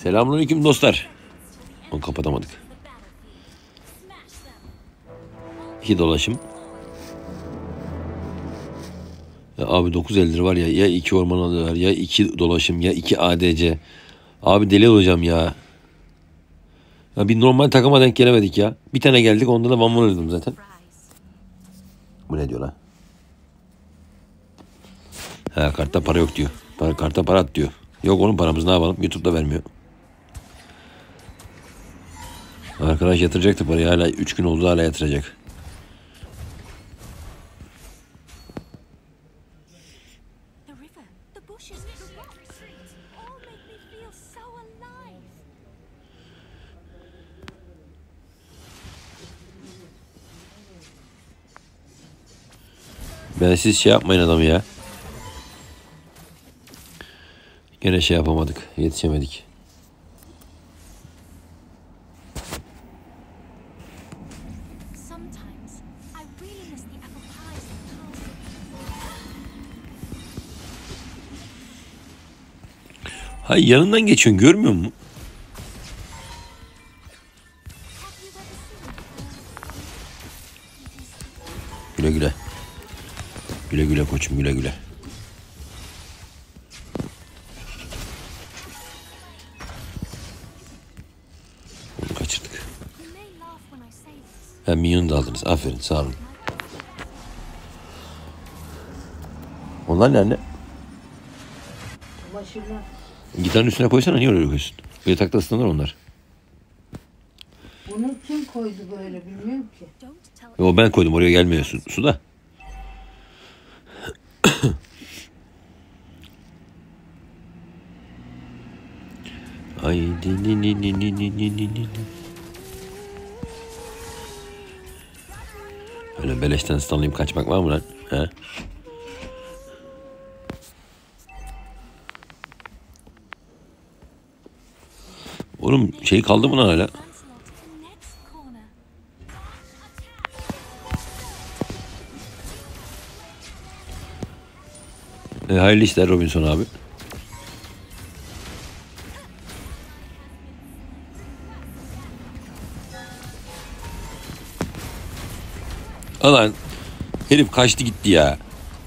Selamünaleyküm dostlar. Onu kapatamadık. 2 dolaşım. Ya abi 9 eldir var ya. Ya 2 orman alıyorlar. Ya 2 dolaşım. Ya 2 ADC. Abi deli olacağım ya. Ya bir normal takıma denk gelemedik ya. Bir tane geldik. Onda da Van öldüm zaten. Bu ne diyor lan? Ha kartta para yok diyor. Kartta para at diyor. Yok onun paramız ne yapalım? YouTube'da vermiyor. Arkadaş yatıracaktı parayı. Hala 3 gün oldu hala yatıracak. Ben siz şey yapmayın adamı ya. Gene şey yapamadık. Yetişemedik. Hay yanından geçiyorsun görmüyor musun? Güle güle. Güle güle koçum güle güle. Onu kaçırdık. Hem minyonu da aldınız. Aferin sağ olun. Onlar nerede? Başımdan. Gitarın üstüne koysana niye öyle koyuyorsun? Yatakta ıslanır onlar. Bunu kim koydu böyle bilmiyorum ki. O ben koydum oraya gelmiyor su da. Ay ni. Öyle beleşten ıslanlayıp kaçmak var mı lan? He? Oğlum şey kaldı mı lan hala? Hayırlı işler Robinson abi. Alan herif kaçtı gitti ya.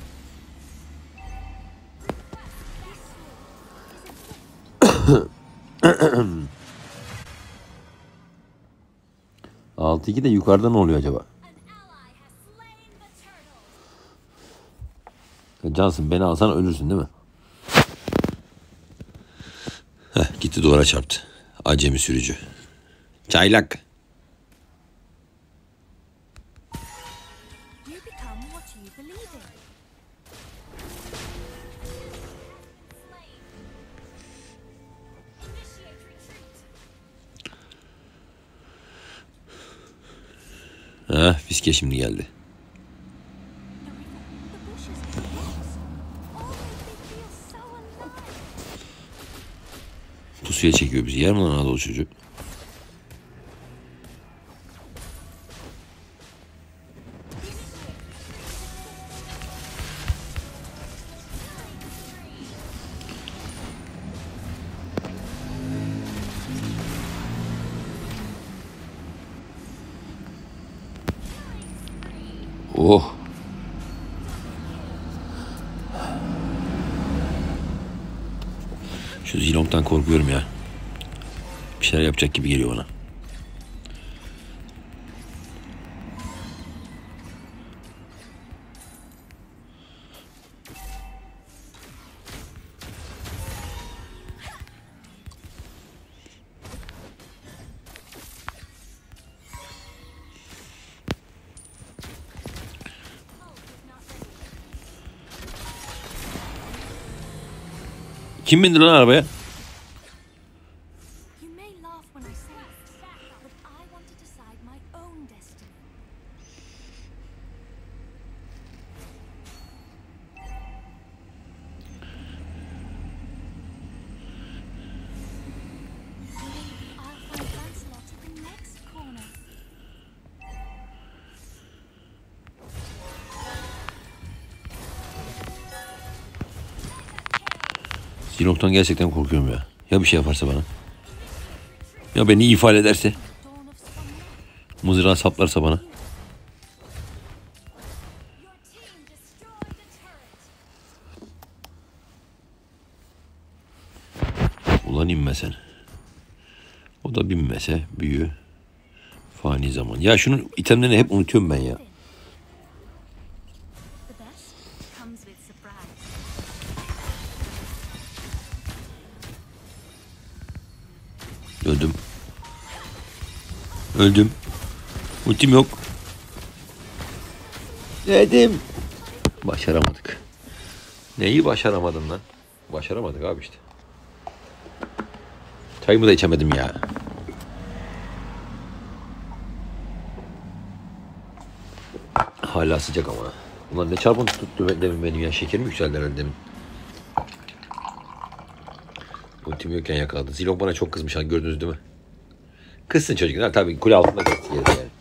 Altı iki de yukarıda ne oluyor acaba? Cansın beni alsan ölürsün değil mi? Heh, gitti duvara çarptı. Acemi sürücü. Çaylak. Ha, fiske şimdi geldi. Pusuya çekiyor bizi. Yer mi lan Anadolu çocuğu? Oh. Şu Zilong'dan korkuyorum ya. Bir şeyler yapacak gibi geliyor bana. Kim bindi lan arabaya? Zilong'dan gerçekten korkuyorum ya. Ya bir şey yaparsa bana. Ya beni ifade ederse. Mızrağı saplarsa bana. Ulan inme sen. O da binmese büyü. Fani zaman. Ya şunun itemlerini hep unutuyorum ben ya. Öldüm. Öldüm. Ultim yok. Dedim. Başaramadık. Neyi başaramadın lan? Başaramadık abi işte. Çayımı da içemedim ya. Hala sıcak ama. Ulan ne çarpıntı tuttu demin benim ya. Şekerim yükseldi herhalde demin. Ultim yokken yakaladı. Zilong bana çok kızmış. Gördünüz değil mi? Kızsın çocuklar. Tabii kule altında kızsın yani.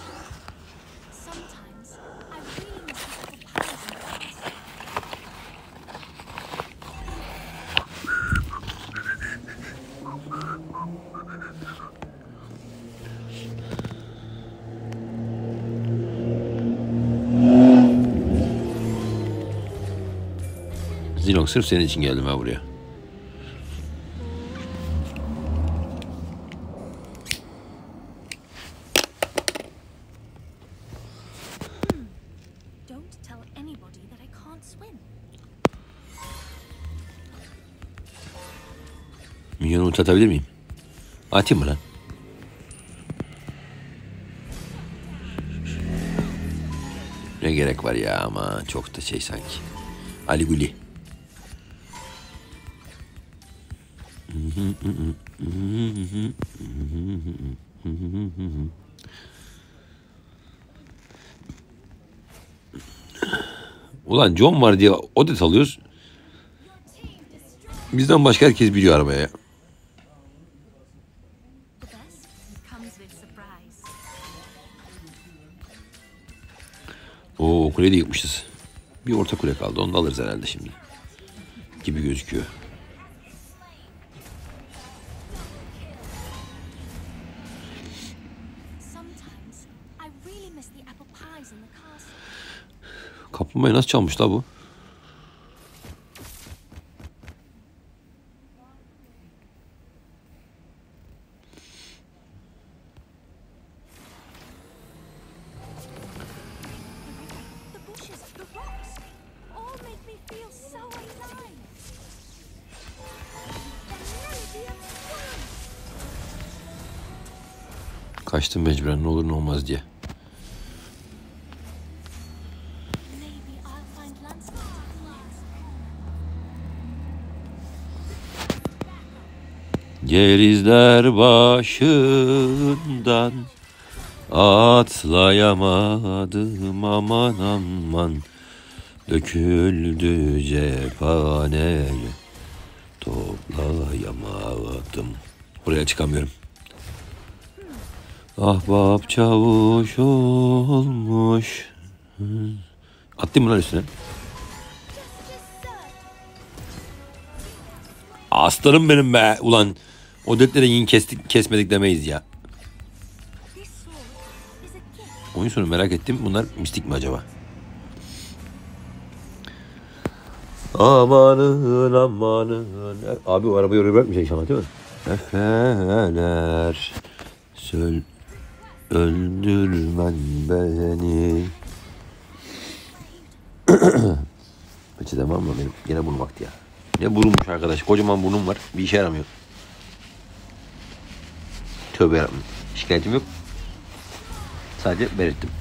Zilong sırf senin için geldim ben buraya. Minyonu ulti atabilir miyim? Atayım mı lan? Ne gerek var ya ama çok da şey sanki. Ali Guli. Ulan John var diye odet alıyoruz. Bizden başka herkes biliyor arabaya ya. Oo, kuleyi de yıkmışız. Bir orta kule kaldı. Onu da alırız herhalde şimdi. Gibi gözüküyor. Kaplumbağayı nasıl çalmış la bu? Kaçtım mecburen ne olur ne olmaz diye. Gerizler başından atlayamadım aman aman. Döküldü cephaneye toplayamadım. Oraya çıkamıyorum. Ahbap çavuş olmuş. Attım mı lan üstüne? Aslanım benim be. Ulan o detlere yin kesmedik demeyiz ya. Oyun sonu merak ettim. Bunlar mistik mi acaba? Amanın amanın. Abi o arabayı oraya bırakmayacak inşallah değil mi? Efeler öldürmen beni. Peçete var mı benim? Yine burun vakti ya. Ne burunmuş arkadaş. Kocaman burnum var. Bir işe yaramıyor. Tövbe yarabbim. Şikayetim yok. Sadece belirttim.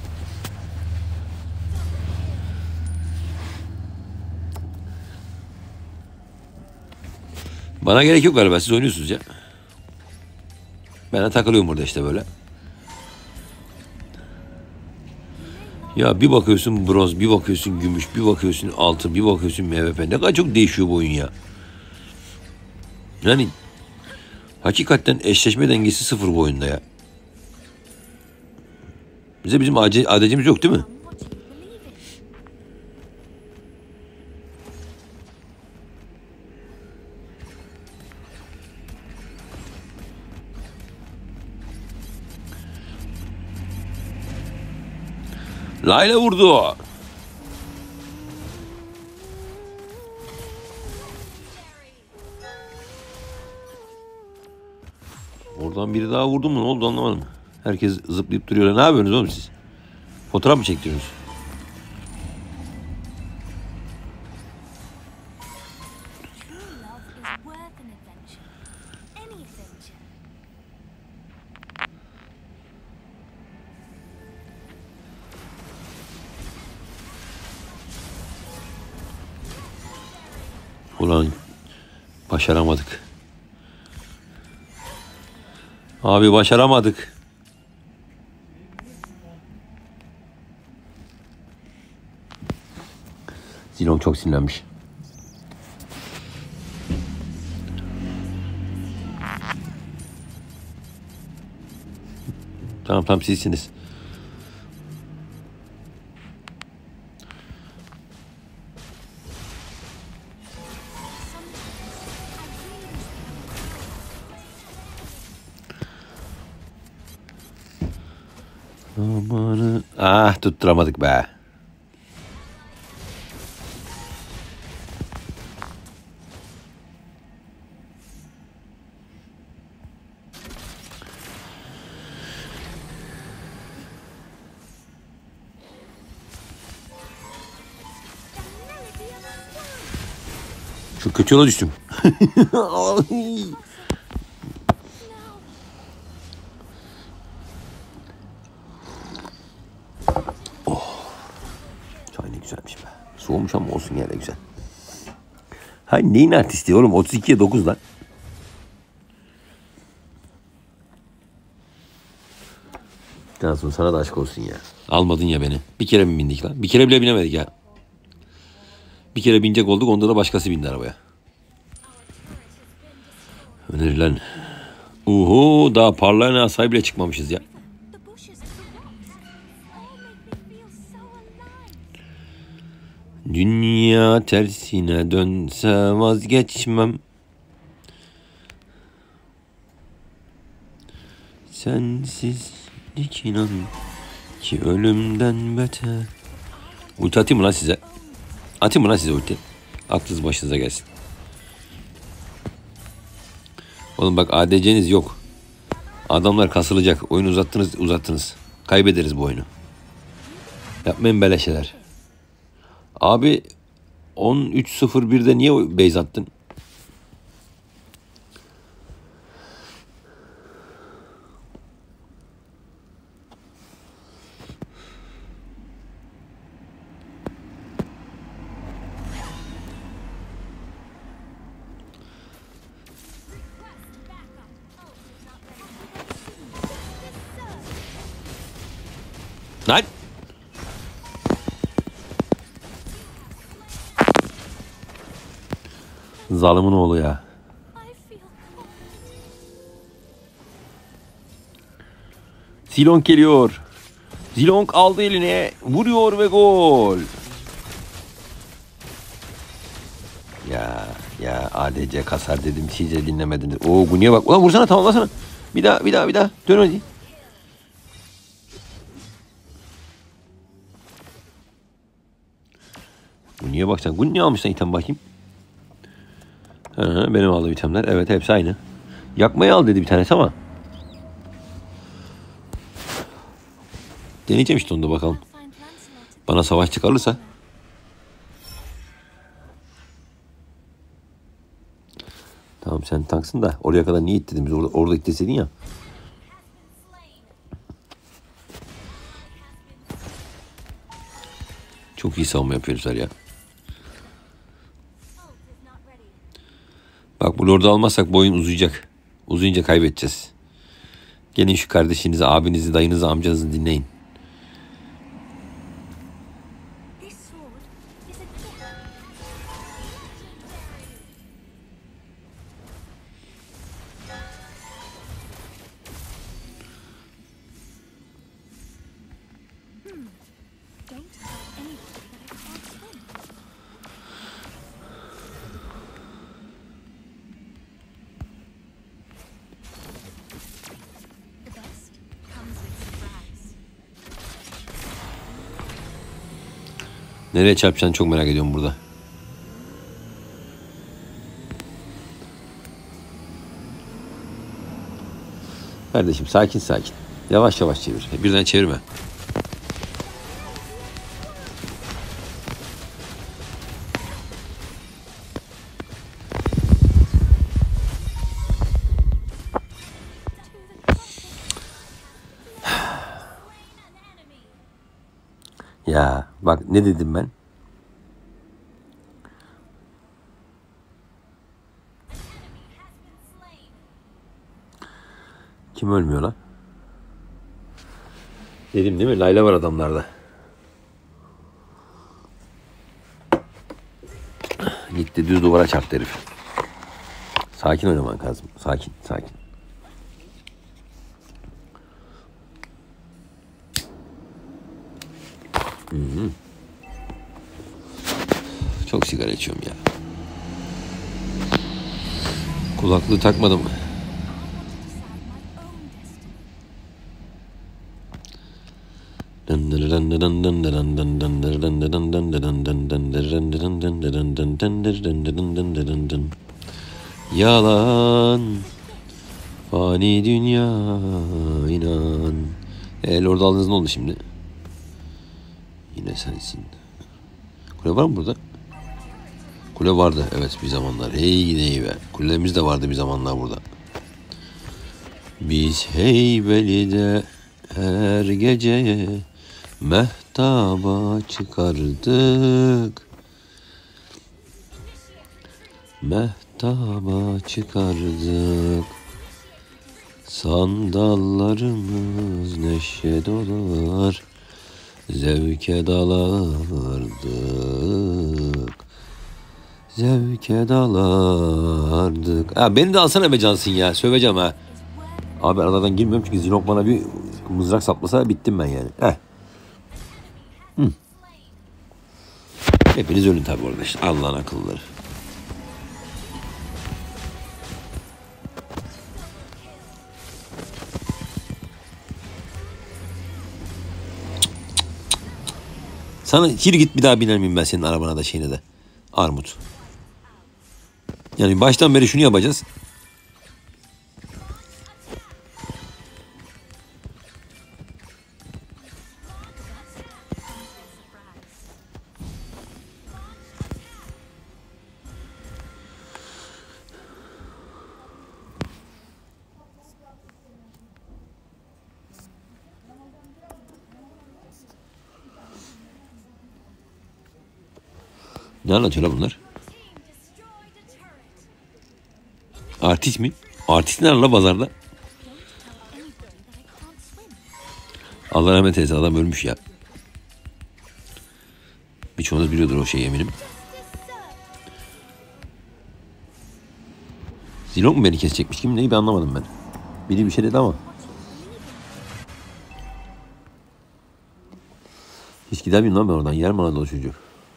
Bana gerek yok galiba. Siz oynuyorsunuz ya. Ben de takılıyorum burada işte böyle. Ya bir bakıyorsun bronz, bir bakıyorsun gümüş, bir bakıyorsun altın, bir bakıyorsun MVP. Ne kadar çok değişiyor bu oyun ya. Yani hakikaten eşleşme dengesi sıfır bu oyunda ya. Bizim ADC'miz yok değil mi? Layla vurdu. Oradan biri daha vurdu mu? Ne oldu anlamadım. Herkes zıplayıp duruyor. Ne yapıyorsunuz oğlum siz? Fotoğraf mı çektiriyorsunuz? Ulan başaramadık. Abi başaramadık. Zilong çok sinirlenmiş. Tamam sizsiniz. Amanı. Ah tutturamadık be. Şu kötü yola düştüm. Çay ne güzelmiş be. Soğumuş ama olsun yine de güzel. Hay neyin artisti oğlum? 32'ye 9 lan. Cansu sana da aşk olsun ya. Almadın ya beni. Bir kere mi bindik lan? Bir kere bile binemedik ya. Bir kere binecek olduk, onda da başkası bindi arabaya. Önerilen. Uhu, daha parlayan asay bile çıkmamışız ya. Dünya tersine dönse vazgeçmem. Sensizlik inan ki ölümden beter. Ulti atayım mı lan size? Atayım mı lan size ulti? Aklınız başınıza gelsin. Oğlum bak ADC'niz yok. Adamlar kasılacak. Oyunu uzattınız. Kaybederiz bu oyunu. Yapmayın böyle şeyler. Abi 13.01'de niye base attın? Lan! Zalimin oğlu ya. Zilong geliyor. Zilong aldı eline. Vuruyor ve gol. Ya ADC kasar dedim. Siz de dinlemediniz. Oo Gunya'ya bak. Ulan vursana, tamamlasana. Bir daha. Dön hadi. Gunya'ya bak sen. Gunya almışsan item bakayım. Benim aldığım itemler. Evet hepsi aynı. Yakmayı al dedi bir tanesi ama. Deneyeceğim işte onu da bakalım. Bana savaş çıkarırsa. Tamam sen tanksın da oraya kadar niye ittirdin? Biz orada ittirseydin ya. Çok iyi savunma yapıyorlar ya. Bak bu lordu almazsak bu oyun uzayacak. Uzayınca kaybedeceğiz. Gelin şu kardeşinizi, abinizi, dayınızı, amcanızı dinleyin. Nereye çarpacağını çok merak ediyorum burada. Kardeşim sakin sakin. Yavaş yavaş çevir. Birden çevirme. Ya bak ne dedim ben? Kim ölmüyor lan? Dedim değil mi? Layla var adamlarda. Gitti düz duvara çarptı herif. Sakin oynaman lazım. Sakin sakin. Hı-hı. Çok sigara içiyorum ya. Kulaklığı takmadım. Yalan fani dünya inan. Lord aldınız ne oldu şimdi? Yine sensin. Kule var mı burada? Kule vardı evet bir zamanlar. Hey gidey be. Kulelerimiz de vardı bir zamanlar burada. Biz Heybeli'de her gece mehtaba çıkardık. Mehtaba çıkardık. Sandallarımız neşe dolar. Zevke dalardık. Zevke dalardık. Ha, beni de alsana be Cansın ya. Söveceğim ha. Abi aradan girmiyorum çünkü Zinok bana bir mızrak saplasa bittim ben yani. Heh. Hı. Hepiniz ölün tabi orada işte. Allah'ın akıllıları. Sana yürü git bir daha biner miyim ben senin arabana da şeyine de. Armut. Yani baştan beri şunu yapacağız. Ne anlatıyorlar bunlar? Artist mi? Artist ne la pazarda? Allah rahmet eylesin adam ölmüş ya. Birçoğunuz biliyordur o şeyi eminim. Zilong mu beni kesecekmiş kim neyi ben anlamadım ben. Biri bir şey dedi ama. Hiç gider miyim lan ben oradan yer mi o çocuğu?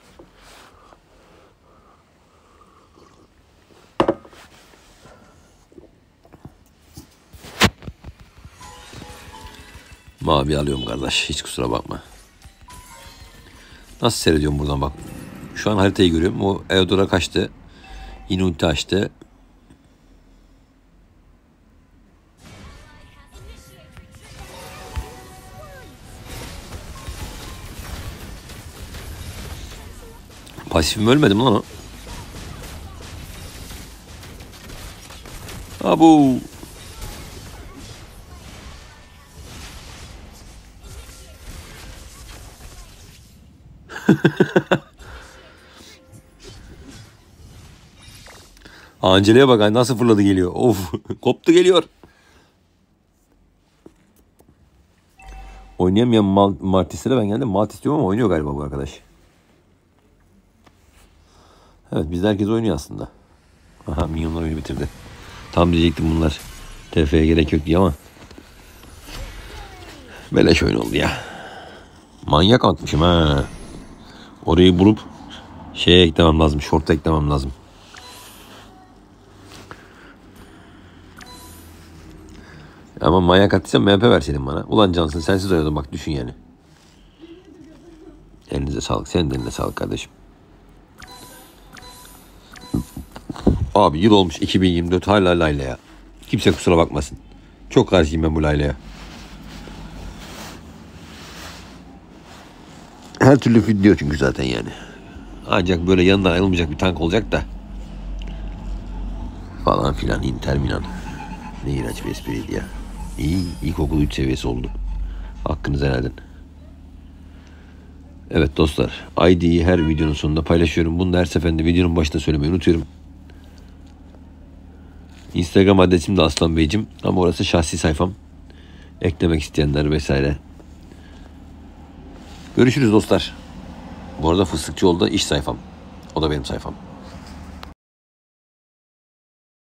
Mavi alıyorum kardeş. Hiç kusura bakma. Nasıl seyrediyorum buradan bak. Şu an haritayı görüyorum. O Eodora kaçtı. Yine ulti açtı. Pasifim ölmedi mi lan o? Abu. Angela'ya bak nasıl fırladı geliyor. Of koptu geliyor. Oynayamayan Martis'e ben geldim. Martis diyorum ama oynuyor galiba bu arkadaş. Evet bizde herkes oynuyor aslında. Aha minyonlar oyunu bitirdi. Tam diyecektim bunlar. TF'ye gerek yok diye ama. Beleş oyun oldu ya. Manyak atmışım ha. Orayı bulup şeye eklemem lazım. Short'a eklemem lazım. Ama manyak attıysam MP verseydin bana. Ulan Cansın sensiz oynadın bak düşün yani. Elinize sağlık. Senin de eline sağlık kardeşim. Abi yıl olmuş 2024 hala Layla ya. Kimse kusura bakmasın. Çok karşıyım ben bu Layla'ya. Her türlü video çünkü zaten yani. Ancak böyle yanından ayrılmayacak bir tank olacak da. Falan filan Inter Milan. Ne iğrenç bir espriydi ya. İyi, ilkokul 3 seviyesi oldu. Hakkınızı helal edin. Evet dostlar. ID'yi her videonun sonunda paylaşıyorum. Bunu da her seferinde videonun başında söylemeyi unutuyorum. Instagram adresim de Aslan Beyciğim. Ama orası şahsi sayfam. Eklemek isteyenler vesaire. Görüşürüz dostlar. Bu arada Fıstıkçıoğlu'da iş sayfam. O da benim sayfam.